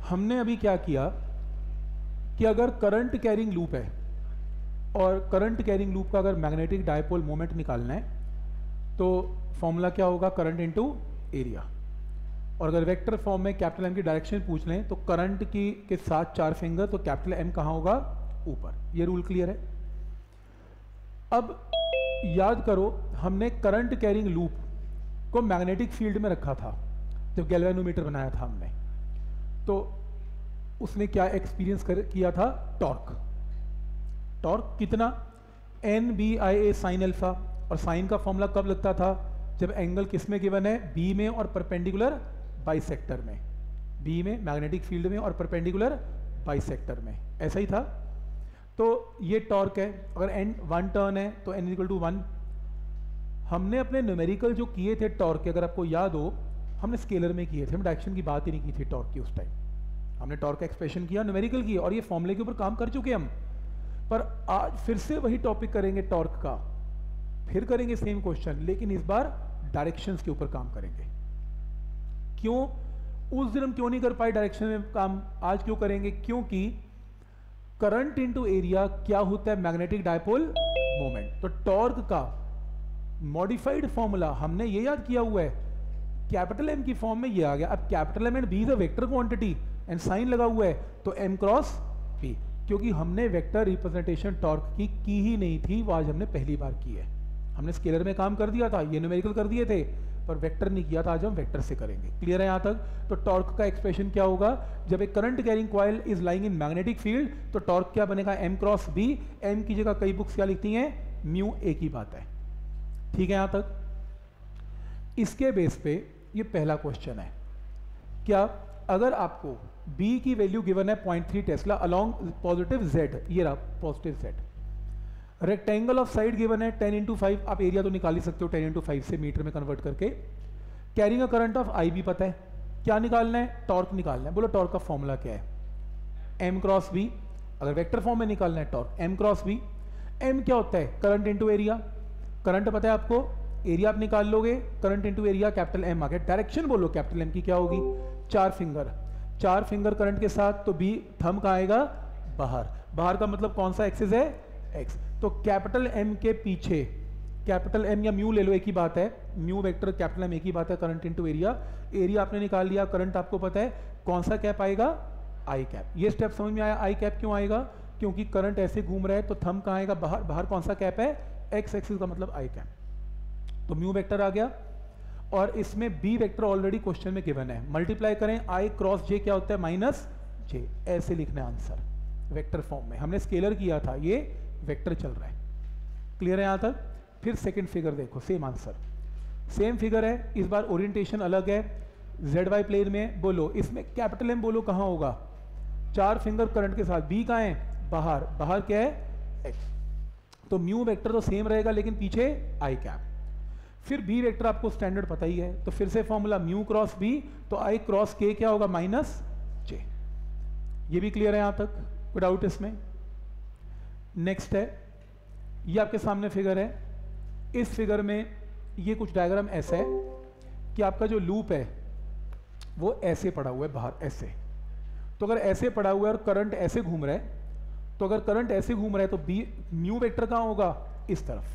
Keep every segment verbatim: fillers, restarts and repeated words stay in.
हमने अभी क्या किया कि अगर करंट कैरिंग लूप है और करंट कैरिंग लूप का अगर मैग्नेटिक डायपोल मोमेंट निकालना है तो फॉर्मूला क्या होगा, करंट इनटू एरिया। और अगर वेक्टर फॉर्म में कैपिटल एम की डायरेक्शन पूछ लें तो करंट की के साथ चार फिंगर, तो कैपिटल एम कहाँ होगा, ऊपर। ये रूल क्लियर है। अब याद करो, हमने करंट कैरिंग लूप को मैग्नेटिक फील्ड में रखा था जब गैल्वेनोमीटर बनाया था हमने, तो उसने क्या एक्सपीरियंस कर किया था, टॉर्क। टॉर्क कितना, N B I A sine alpha, और साइन का फॉर्मूला कब लगता था, जब एंगल किस में गिवन है, बी में और परपेंडिकुलर बाइसेक्टर में, बी में मैग्नेटिक फील्ड में और परपेंडिकुलर बाइसेक्टर में, ऐसा ही था। तो ये टॉर्क है। अगर एन वन टर्न है तो एन इक्वल टू वन। हमने अपने न्यूमेरिकल जो किए थे टॉर्क के, अगर आपको याद हो, हमने स्केलर में किए थे, हम डायरेक्शन की बात ही नहीं की थी टॉर्क की उस टाइम। हमने टॉर्क का एक्सप्रेशन किया, न्यूमेरिकल किया, और ये फॉर्मूले के ऊपर काम कर चुके हम। पर आज फिर से वही टॉपिक करेंगे टॉर्क का, फिर करेंगे सेम क्वेश्चन, लेकिन इस बार डायरेक्शंस के ऊपर काम करेंगे। क्यों, उस दिन हम क्यों नहीं कर पाए डायरेक्शन में काम, आज क्यों करेंगे, क्योंकि करंट इनटू एरिया क्या होता है, मैग्नेटिक डायपोल मोमेंट। तो टॉर्क का मॉडिफाइड फॉर्मूला हमने ये याद किया हुआ है, कैपिटल एम की फॉर्म में ये आ गया। अब capital M and B is a vector quantity and sine लगा हुआ है, तो एम क्रॉस पी, क्योंकि हमने वेक्टर रिप्रेजेंटेशन टॉर्क की की ही नहीं थी, वो आज हमने पहली बार की है। हमने स्केलर में काम कर दिया था, ये न्यूमेरिकल कर दिए थे, पर वेक्टर नहीं किया था, आज हम वेक्टर से करेंगे। क्लियर है यहाँ तक। तो टॉर्क का एक्सप्रेशन क्या होगा, जब एक current carrying coil is lying in magnetic field, तो टॉर्क क्या बनेगा, एम क्रॉस बी। एम की जगह कई बुक्स क्या लिखती हैं, म्यू, एक ही बात है। ठीक है यहाँ तक। इसके बेस पे ये पहला क्वेश्चन है, क्या अगर आपको B की वैल्यू गिवन है point three tesla along positive Z, ये रहा positive Z, rectangle of side given है टेन इंटू फाइव, आप एरिया तो निकाल ही सकते हो टेन इंटू फाइव से मीटर में कन्वर्ट करके। Carrying a current of I भी पता है, क्या निकालना है, टॉर्क निकालना है। बोलो टॉर्क का फॉर्मूला क्या है, M क्रॉस B। अगर वेक्टर फॉर्म में निकालना है torque, M cross B। M क्या होता है, करंट इंटू एरिया। करंट पता है आपको, एरिया आप निकाल लोगे, current into area, capital M आ गया। डायरेक्शन बोलो कैपिटल एम की क्या होगी, चार फिंगर, चार फिंगर करंट के साथ, तो बी थंब का आएगा बाहर। बाहर का मतलब कौन सा एक्सिस है, एक्स। तो कैपिटल एम के पीछे, कैपिटल एम या म्यू ले लो, एक ही बात है, म्यू वेक्टर कैपिटल एम एक ही बात है, करंट इंटू एरिया। एरिया आपने निकाल लिया, करंट आपको पता है, कौन सा कैप आएगा, आई कैप। ये स्टेप समझ में आया, आई कैप क्यों आएगा, क्योंकि करंट ऐसे घूम रहा है, तो थंब कहाँ आएगा, बाहर। बाहर कौन सा कैप है, एक्स एक्सिस का मतलब आई कैप। तो म्यू वेक्टर आ गया, और इसमें बी वेक्टर ऑलरेडी क्वेश्चन में गिवन है, मल्टीप्लाई करें, आई क्रॉस जे क्या होता है, माइनस जे, ऐसे लिखना है आंसर वेक्टर फॉर्म में। हमने स्केलर किया था, ये वेक्टर चल रहा है। क्लियर है यहाँ तक। फिर सेकंड फिगर देखो, सेम आंसर, सेम फिगर है, इस बार ओरिएंटेशन अलग है, जेड वाई प्लेन में। बोलो इसमें कैपिटल एम बोलो कहाँ होगा, चार फिंगर करंट के साथ, बी कहाँ है, बाहर। बाहर क्या है, एक्स। तो म्यू वेक्टर तो सेम रहेगा, लेकिन पीछे आई कैप। फिर बी वेक्टर आपको स्टैंडर्ड पता ही है, तो फिर से फॉर्मूला म्यू क्रॉस बी, तो आई क्रॉस के क्या होगा, माइनस जे। ये भी क्लियर है यहाँ तक, कोई डाउट इसमें। नेक्स्ट है, ये आपके सामने फिगर है। इस फिगर में ये कुछ डायग्राम ऐसा है कि आपका जो लूप है वो ऐसे पड़ा हुआ है बाहर, ऐसे। तो अगर ऐसे पड़ा हुआ है और करंट ऐसे घूम रहा है, तो अगर करंट ऐसे घूम रहा है तो बी म्यू वेक्टर कहाँ होगा, इस तरफ,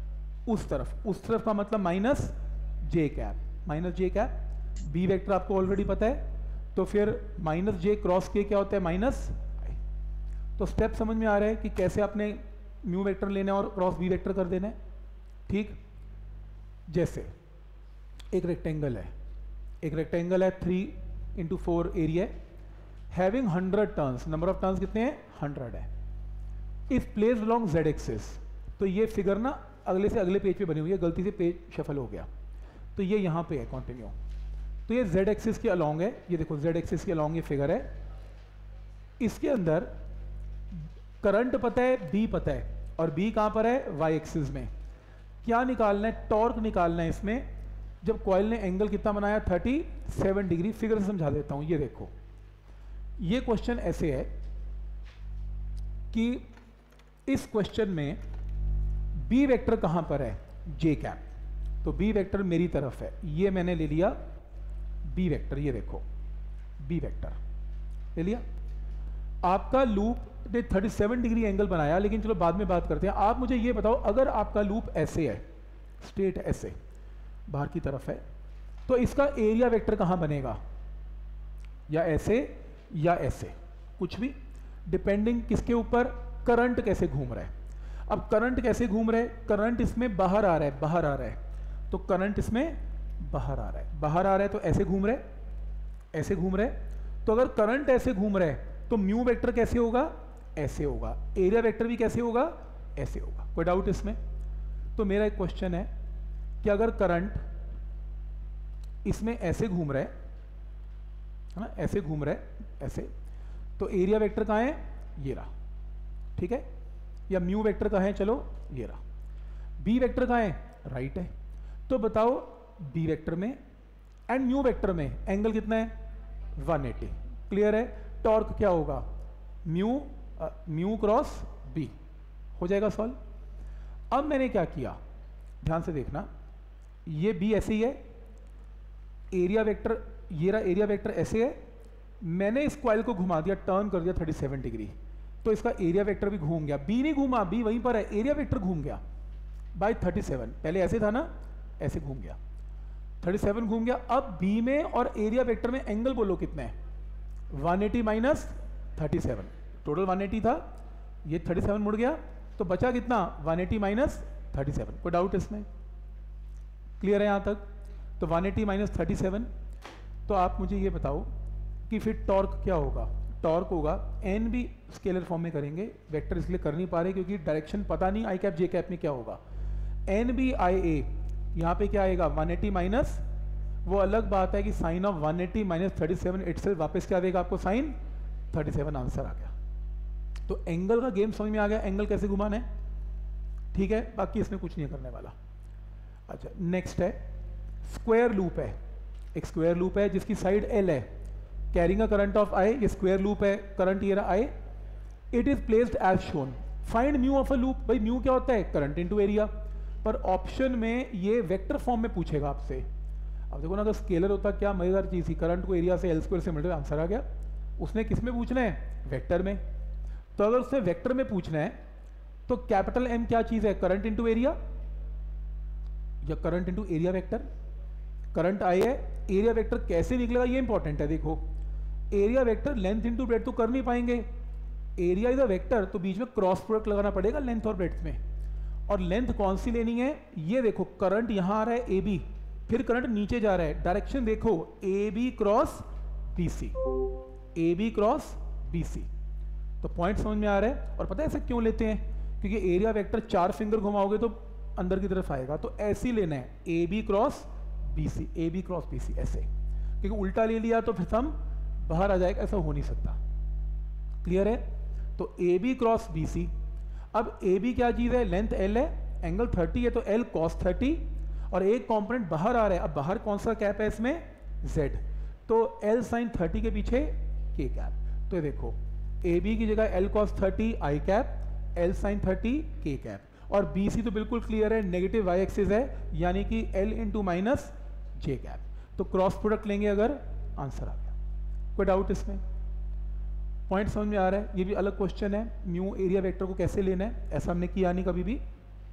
उस तरफ। उस तरफ का मतलब minus J cap, minus J cap. B vector आपको ऑलरेडी पता है, तो फिर माइनस जे क्रॉस के क्या होता है, माइनस आई। तो स्टेप समझ में आ रहा है कि कैसे आपने म्यू वेक्टर लेना है और क्रॉस बी वेक्टर कर देना है। ठीक, जैसे एक रेक्टेंगल है, एक रेक्टेंगल है, थ्री इंटू फोर एरिया है, having hundred turns, number of turns कितने हैं, हंड्रेड है। If place along Z axis, तो ये फिगर ना अगले से अगले पेज पे बनी हुई है, गलती से पेज शफल हो गया, तो ये यहाँ पे है कंटिन्यू। तो ये जेड एक्सिस के अलोंग है, ये देखो जेड एक्सिस के अलोंग ये फिगर है। इसके अंदर करंट पता है, बी पता है, और बी कहाँ पर है, वाई एक्सिस में। क्या निकालना है, टॉर्क निकालना है इसमें। जब कॉइल ने एंगल कितना बनाया, थर्टी सेवन डिग्री। फिगर से समझा देता हूँ, ये देखो, ये क्वेश्चन ऐसे है कि इस क्वेश्चन में बी वेक्टर कहाँ पर है, जे कैप। तो बी वेक्टर मेरी तरफ है, ये मैंने ले लिया बी वेक्टर, ये देखो बी वेक्टर। ले लिया। आपका लूप ने सैंतीस डिग्री एंगल बनाया, लेकिन चलो बाद में बात करते हैं। आप मुझे ये बताओ, अगर आपका लूप ऐसे है, स्ट्रेट ऐसे बाहर की तरफ है, तो इसका एरिया वेक्टर कहाँ बनेगा? या ऐसे या ऐसे, कुछ भी, डिपेंडिंग किसके ऊपर? करंट कैसे घूम रहा है। अब करंट कैसे घूम रहा है? करंट इसमें बाहर आ रहा है, बाहर आ रहा है, तो करंट इसमें बाहर आ रहा है, बाहर आ रहा है, तो ऐसे घूम रहा है, ऐसे घूम रहा है। तो अगर करंट ऐसे घूम रहा है तो म्यू वेक्टर कैसे होगा? ऐसे होगा। एरिया वेक्टर भी कैसे होगा? ऐसे होगा। कोई डाउट इसमें? तो मेरा एक क्वेश्चन है कि अगर करंट इसमें ऐसे घूम रहा है, है ना, ऐसे घूम रहा है, ऐसे, तो एरिया वेक्टर कहाँ है? ये रहा, ठीक है। या म्यू वेक्टर कहाँ है? चलो ये रहा। बी वेक्टर कहाँ है? राइट है। तो बताओ बी वेक्टर में एंड म्यू वेक्टर में एंगल कितना है? एक सौ अस्सी। क्लियर है? टॉर्क क्या होगा? म्यू म्यू क्रॉस बी हो जाएगा सॉल्व। अब मैंने क्या किया, ध्यान से देखना, ये बी ऐसे ही है, एरिया वेक्टर ये रहा, एरिया वेक्टर ऐसे है, मैंने इस कॉइल को घुमा दिया, टर्न कर दिया सैंतीस डिग्री, तो इसका एरिया वेक्टर भी घूम गया। बी नहीं घूमा, बी वहीं पर है, एरिया वेक्टर घूम गया बाय सैंतीस। पहले ऐसे था ना, ऐसे घूम गया, सैंतीस घूम गया। अब बी में और एरिया वेक्टर में एंगल बोलो कितने हैं? एक सौ अस्सी माइनस सैंतीस, टोटल एक सौ अस्सी था, ये सैंतीस मुड़ गया, तो बचा कितना? एक सौ अस्सी माइनस सैंतीस। कोई डाउट इसमें? क्लियर है यहाँ तक? तो एक सौ अस्सी माइनस सैंतीस। तो आप मुझे ये बताओ कि फिर टॉर्क क्या होगा? टॉर्क होगा, एन भी स्केलर फॉर्म में करेंगे, वेक्टर इसलिए कर नहीं पा रहे क्योंकि डायरेक्शन पता नहीं आई कैप जे कैप में क्या होगा। एन बी आई ए, यहाँ पे क्या आएगा? एक सौ अस्सी माइनस, वो अलग बात है कि साइन ऑफ एक सौ अस्सी माइनस सैंतीस इटसेल्फ वापस क्या देगा आपको? साइन सैंतीस। आंसर आ गया। तो एंगल का गेम समझ में आ गया, एंगल कैसे घुमाना है, ठीक है। बाकी इसमें कुछ नहीं करने वाला। अच्छा, नेक्स्ट है स्क्वायर लूप है। एक स्क्वायर लूप है जिसकी साइड एल है, carrying a current of I, ये स्क्वायर लूप है, करंट ये रहा I, it is placed as shown. Find mu of a loop. भाई म्यू क्या होता है? Current into area. पर ऑप्शन में ये वेक्टर फॉर्म में पूछेगा आपसे। अब देखो ना, अगर स्केलर होता क्या मजेदार चीज थी, करंट को एरिया से एल स्क्वायर से मिलकर आंसर आ गया। उसने किस में पूछना है? वेक्टर में। तो अगर उससे वेक्टर में पूछना है तो कैपिटल एम क्या चीज है? करंट इनटू एरिया या current into area vector. Current I है, एरिया वेक्टर कैसे निकलेगा ये इंपॉर्टेंट है। देखो, area vector length into breadth तो कर नहीं पाएंगे, एरिया इज अ वेक्टर, तो बीच में क्रॉस प्रोडक्ट लगाना पड़ेगा लेंथ और ब्रेड्थ में। और लेंथ कौन सी लेनी है? ये देखो, करंट यहां आ रहा है ए बी, फिर करंट नीचे जा रहा है, डायरेक्शन देखो A B cross B C, A B cross B C. तो पॉइंट समझ में आ रहा है। और पता है ऐसे क्यों लेते हैं? क्योंकि एरिया वेक्टर चार फिंगर घुमाओगे तो अंदर की तरफ आएगा, तो ऐसे ही लेना है, A B cross B C, A B cross B C ऐसे। क्योंकि उल्टा ले लिया तो फिर हम बाहर आ जाएगा, ऐसा हो नहीं सकता। क्लियर है? तो A B cross B C. अब ए बी क्या चीज है? लेंथ एल है, एंगल थर्टी है, तो एल कॉस थर्टी, और एक कंपोनेंट बाहर आ रहा है। अब बाहर कौन सा कैप है इसमें? जेड, तो एल साइन थर्टी के पीछे के कैप। तो ये देखो, ए बी की जगह L cos thirty I cap, L sine thirty K cap. और बी सी तो बिल्कुल क्लियर है, नेगेटिव वाई एक्सिस है, यानी कि L into minus J cap. तो क्रॉस प्रोडक्ट लेंगे अगर, आंसर आ गया। कोई डाउट इसमें? पॉइंट समझ में आ रहा है? ये भी अलग क्वेश्चन है, म्यू एरिया वेक्टर को कैसे लेना है, ऐसा हमने किया नहीं कभी भी।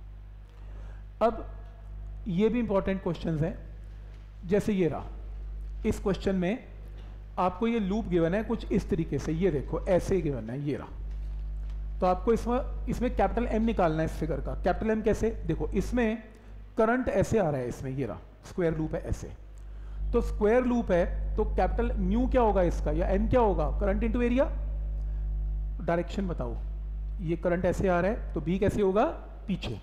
अब ये भी इंपॉर्टेंट क्वेश्चंस हैं, जैसे ये रहा। इस क्वेश्चन में आपको ये लूप गिवन है कुछ इस तरीके से, ये देखो ऐसे गिवन है, ये रहा। तो आपको इसमें इसमें कैपिटल एम निकालना है इस फिगर का। कैपिटल एम कैसे? देखो, इसमें करंट ऐसे आ रहा है, इसमें ये रहा, स्क्वायर लूप है ऐसे। तो स्क्वायर लूप है तो कैपिटल म्यू क्या होगा इसका, या एम क्या होगा? Current into area. डायरेक्शन बताओ, ये करंट ऐसे आ रहा है तो बी कैसे होगा? पीछे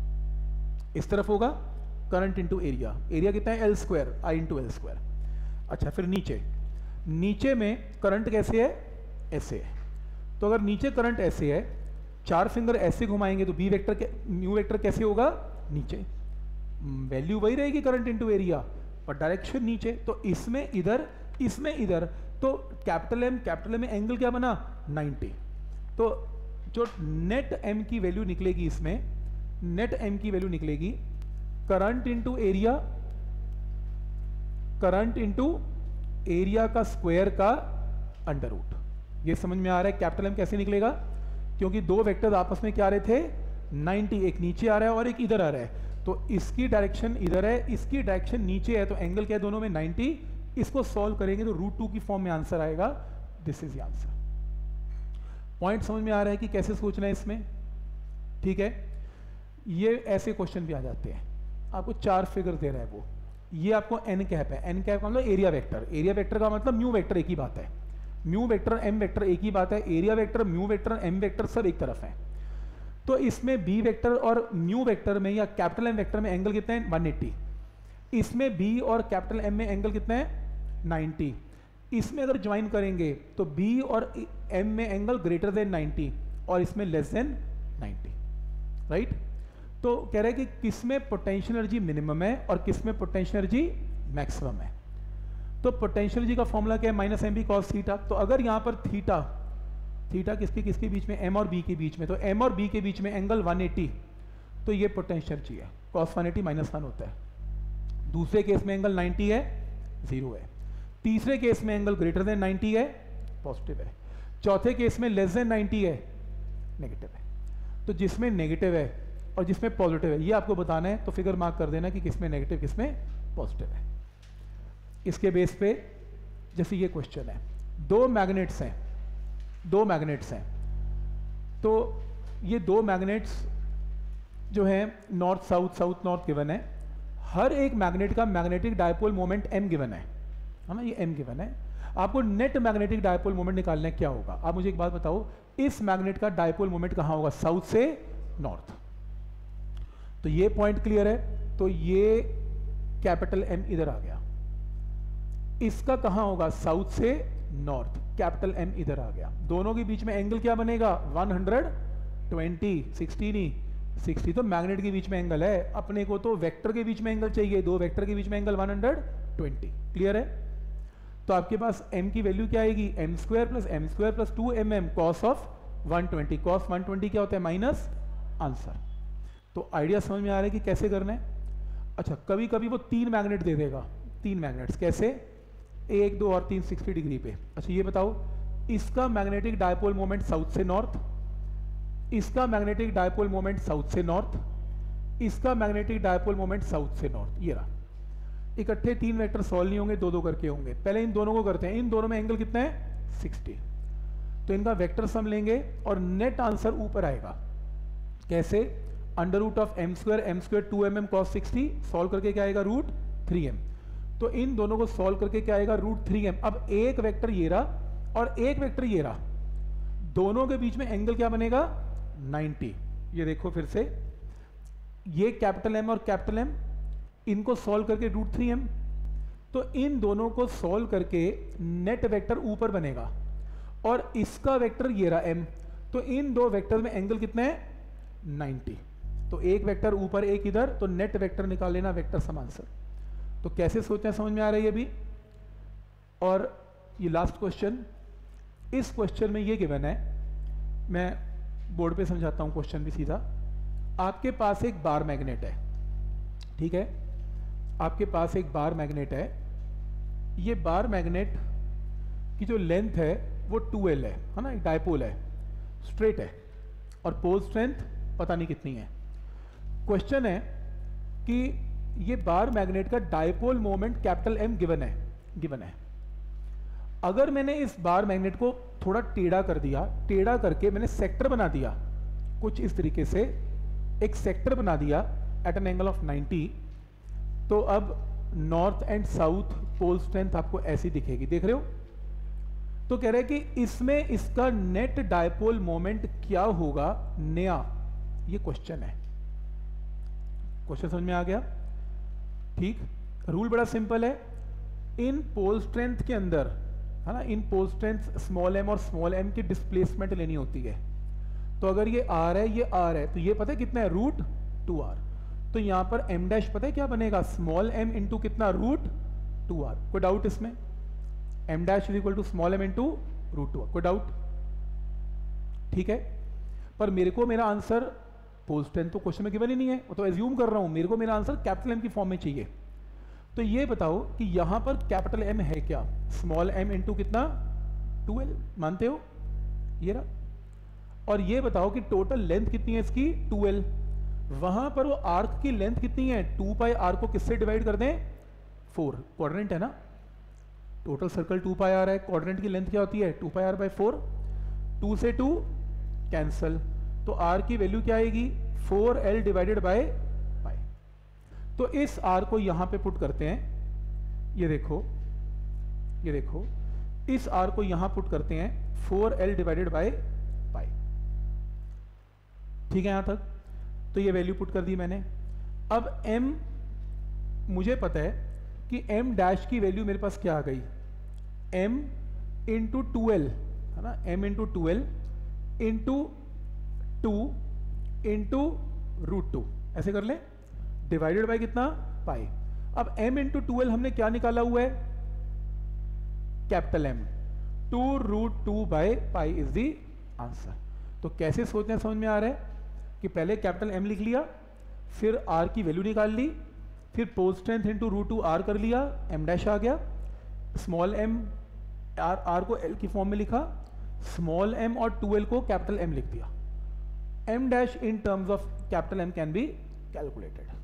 इस तरफ होगा, करंट इनटू एरिया। एरिया कितना है? L square, I into L square. अच्छा, फिर नीचे नीचे में करंट कैसे है? ऐसे है। तो अगर नीचे करंट ऐसे है, चार फिंगर ऐसे घुमाएंगे तो बी वेक्टर के म्यू वेक्टर कैसे होगा? नीचे। वैल्यू वही रहेगी करंट इनटू एरिया, पर डायरेक्शन नीचे। तो इसमें इधर, इसमें इधर, तो कैपिटल एम कैपिटल एम में एंगल क्या बना? नाइंटी। तो जो नेट एम की वैल्यू निकलेगी इसमें, नेट एम की वैल्यू निकलेगी current into area, current into area का स्क्वायर का अंडर रूट। ये समझ में आ रहा है कैपिटल एम कैसे निकलेगा, क्योंकि दो वेक्टर्स आपस में क्या आ रहे थे नाइन्टी, एक नीचे आ रहा है और एक इधर आ रहा है, तो इसकी डायरेक्शन इधर है, इसकी डायरेक्शन नीचे है, तो एंगल क्या है दोनों में नाइन्टी। इसको सॉल्व करेंगे तो रूट टू की फॉर्म में आंसर आएगा। This is the answer. Point समझ में आ रहा है कि कैसे सोचना है इसमें, ठीक है। ये ऐसे क्वेश्चन भी आ जाते हैं, आपको चार फिगर दे रहा है वो, ये आपको एन कैप है, एन कैप का मतलब एरिया वेक्टर, एरिया वेक्टर का मतलब म्यू वेक्टर एक ही बात है, म्यू वेक्टर एम वेक्टर एक ही बात है, area vector mu vector M vector सब एक तरफ है। तो इसमें बी वेक्टर और म्यू वेक्टर में या कैपिटल एम वेक्टर में एंगल कितना है वन एट्टी, इसमें बी और कैपिटल एम में एंगल कितना है नाइन्टी। इसमें अगर ज्वाइन करेंगे तो बी और एम में एंगल ग्रेटर देन नाइन्टी और इसमें लेस देन नाइन्टी, राइट। तो कह रहे हैं कि किसमें पोटेंशियल एनर्जी मिनिमम है और किसमें पोटेंशियल एनर्जी मैक्सिमम है। तो पोटेंशियल एनर्जी का फॉर्मूला क्या है, minus M B cos theta. तो अगर यहाँ पर थीटा थीटा किसके किसके बीच में, एम और बी के बीच में, तो एम और बी के बीच में एंगल वन एट्टी, तो ये पोटेंशियल एनर्जी है, cos one eighty minus one होता है। दूसरे केस में एंगल नाइन्टी है, जीरो है। तीसरे केस में एंगल ग्रेटर देन नाइन्टी है, पॉजिटिव है। चौथे केस में लेस देन नाइन्टी है, नेगेटिव है। तो जिसमें नेगेटिव है और जिसमें पॉजिटिव है ये आपको बताना है, तो फिगर मार्क कर देना कि किसमें नेगेटिव किसमें पॉजिटिव है। इसके बेस पे जैसे ये क्वेश्चन है, दो मैग्नेट्स हैं, दो मैग्नेट्स हैं, तो ये दो मैग्नेट्स जो हैं north south south north given है। हर एक मैग्नेट का magnetic dipole moment M given है, है ना, ये एम गिवन है। आपको नेट मैग्नेटिक डायपोल मोमेंट निकालना है, क्या होगा। आप मुझे एक बात बताओ, इस मैग्नेट का डायपोल मोमेंट कहाँ होगा, साउथ से नॉर्थ। तो ये पॉइंट क्लियर है, तो ये कैपिटल एम इधर आ गया। इसका कहाँ होगा, साउथ से नॉर्थ, कैपिटल एम इधर आ गया। दोनों के बीच में एंगल क्या बनेगा, वन ट्वेंटी, सिक्सटी नहीं, सिक्सटी तो मैग्नेट के बीच में एंगल है, अपने को तो वेक्टर के बीच में एंगल चाहिए, दो वेक्टर के बीच में एंगल वन ट्वेंटी। क्लियर है। तो आपके पास m की वैल्यू क्या आएगी, M square plus M square plus two M M cos of one twenty. Cos one twenty क्या होता है, माइनस आंसर। तो आइडिया समझ में आ रहा है कि कैसे करना है। अच्छा, कभी कभी वो तीन मैग्नेट दे देगा, तीन मैग्नेट्स कैसे, एक दो और तीन सिक्सटी डिग्री पे। अच्छा ये बताओ, इसका मैग्नेटिक डायपोल मोमेंट साउथ से नॉर्थ, इसका मैग्नेटिक डायपोल मोमेंट साउथ से नॉर्थ, इसका मैग्नेटिक डायपोल मोमेंट साउथ से नॉर्थ। ये रहा, इकट्ठे तीन वेक्टर सॉल्व नहीं होंगे, दो दो करके होंगे। पहले इन दोनों को करते हैं, इन दोनों में एंगल कितना है सिक्सटी, तो इनका वेक्टर सम लेंगे और नेट आंसर ऊपर आएगा। कैसे, under root of M square M square two M M cos sixty, solve करके क्या आएगा रूट थ्री एम। तो इन दोनों को सॉल्व करके क्या आएगा रूट थ्री एम। अब एक वेक्टर ये रहा और एक वेक्टर ये रहा, दोनों के बीच में एंगल क्या बनेगा नाइन्टी। ये देखो फिर से, ये कैपिटल एम और कैपिटल एम, इनको सॉल्व करके रूट थ्री एम। तो इन दोनों को सॉल्व करके नेट वेक्टर ऊपर बनेगा और इसका वेक्टर ये रहा एम। तो इन दो वेक्टर में एंगल कितना है नाइन्टी। तो एक वेक्टर ऊपर एक इधर, तो नेट वेक्टर निकाल लेना, वेक्टर सम आंसर। तो कैसे सोचते हैं समझ में आ रहा है ये भी। और ये लास्ट क्वेश्चन, इस क्वेश्चन में ये गिवन है, मैं बोर्ड पे समझाता हूँ क्वेश्चन भी सीधा। आपके पास एक बार मैग्नेट है, ठीक है, आपके पास एक बार मैग्नेट है। ये बार मैग्नेट की जो लेंथ है वो टू एल है, है ना, डायपोल है, स्ट्रेट है, और पोल स्ट्रेंथ पता नहीं कितनी है। क्वेश्चन है कि ये बार मैग्नेट का dipole moment capital M given है, गिवन है। अगर मैंने इस बार मैग्नेट को थोड़ा टेढ़ा कर दिया, टेढ़ा करके मैंने सेक्टर बना दिया कुछ इस तरीके से, एक सेक्टर बना दिया at an angle of ninety, तो अब north and south pole strength आपको ऐसी दिखेगी, देख रहे हो। तो कह रहे हैं कि इसमें इसका नेट डायपोल मोमेंट क्या होगा नया, ये क्वेश्चन है। क्वेश्चन समझ में आ गया, ठीक। रूल बड़ा सिंपल है, इन पोल स्ट्रेंथ के अंदर, है ना, इन पोल स्ट्रेंथ स्मॉल एम और स्मॉल एम की डिस्प्लेसमेंट लेनी होती है। तो अगर ये आर है, ये आर है, तो ये पता है कितना है रूट टू आर। तो यहां पर एम डैश पता है क्या बनेगा, स्मॉल एम इंटू कितना रूट टू आर। कोई डाउट इसमें, M dash is equal to small m into root two R, कोई डाउट, ठीक है। पर मेरे को मेरा आंसर पोल स्ट्रेंथ तो क्वेश्चन में गिवन ही नहीं है, वो तो एज्यूम कर रहा हूं, मेरे को मेरा आंसर कैपिटल एम की फॉर्म में चाहिए। तो ये बताओ कि यहां पर कैपिटल एम है क्या, स्मॉल एम इंटू कितना टू एल, मानते हो? ये रहा। और ये बताओ कि टोटल लेंथ कितनी है इसकी? Two L. वहां पर वो आर्क की लेंथ कितनी है? टू पाई आर को किससे डिवाइड कर दें? फोर। क्वाड्रेंट है ना, total circle two pi R है, क्वाड्रेंट की लेंथ क्या होती है? Two pi R by four. Two से टू कैंसल, तो आर की वैल्यू क्या आएगी? Four L divided by pi. तो इस आर को यहां पे पुट करते हैं, ये देखो, ये देखो, इस आर को यहां पुट करते हैं, four L divided by pi. ठीक है यहां तक? तो ये वैल्यू पुट कर दी मैंने। अब m, मुझे पता है कि m डैश की वैल्यू मेरे पास क्या आ गई? m इंटू टू एल, है ना, m into two L into two into root two, ऐसे कर लें, डिवाइडेड बाय कितना? पाई। अब m इंटू टू एल हमने क्या निकाला हुआ है? Capital M। Two root two by pi is the answer. तो कैसे सोचना समझ में आ रहा है कि पहले कैपिटल M लिख लिया, फिर R की वैल्यू निकाल ली, फिर pole strength into root two R कर लिया, M डैश आ गया, स्मॉल m R, R को L की फॉर्म में लिखा, स्मॉल m और टू एल को कैपिटल M लिख दिया। M dash in terms of capital M can be calculated.